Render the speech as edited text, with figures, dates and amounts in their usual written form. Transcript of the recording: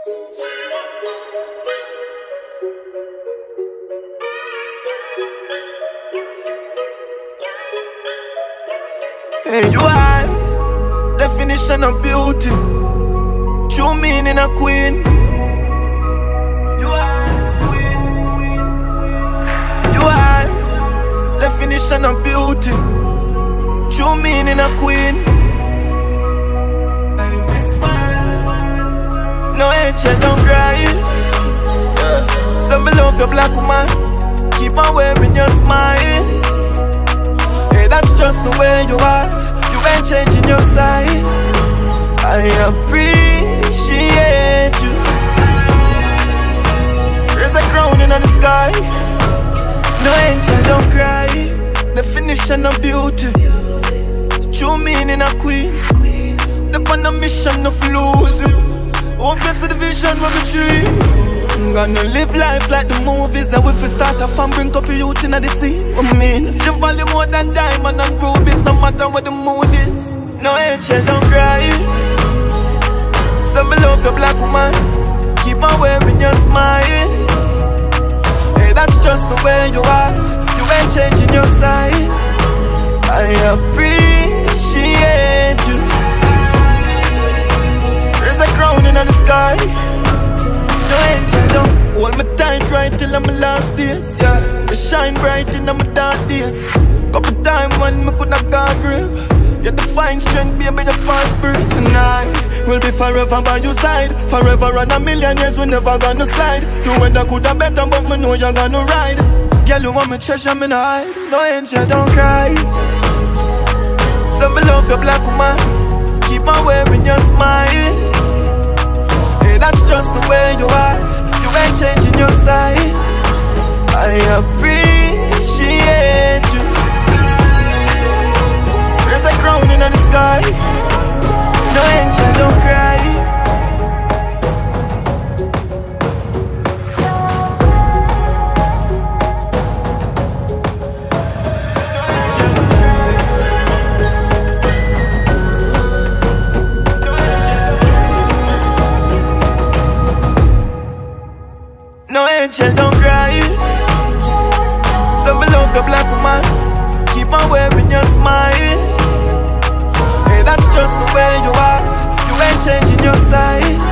Hey, you are definition of beauty, true meaning a queen. You are queen. You are definition of beauty, true meaning a queen. No angel, don't cry. Some love your black woman, keep on wearing your smile. Hey, that's just the way you are. You ain't changing your style. I appreciate you. There's a crown in the sky. No angel, don't cry. Definition of beauty, true meaning a queen. They're on a mission of losing. Hope you see the vision when we dream. Gonna live life like the movies. And if we start a fan, bring up youth in the scene. I mean, she value more than diamond and rubies, no matter what the mood is. No angel, don't cry. Some love your black woman, keep on wearing your smile. Hey, that's just the way you are. You ain't changing your style. I appreciate you. There's a crown in the sky. No angel, don't hold me tight right till I'm my last days. Yeah, I shine bright in my dark days. Couple time when me could have got grip. You define strength, baby, the fast breath. And I will be forever by your side. Forever and a million years, we never gonna slide. You weather could have better, but me know you're gonna ride. Girl, you want me treasure, me not hide. No angel, don't cry. Some love your black woman, keep on wearing your smile. Hey, that's just the way you are. You ain't changing your style. I appreciate you. There's a crown in the sky. No angel, don't cry. No angel, don't cry. Some love your black woman, keep on wearing your smile. Hey, that's just the way you are. You ain't changing your style.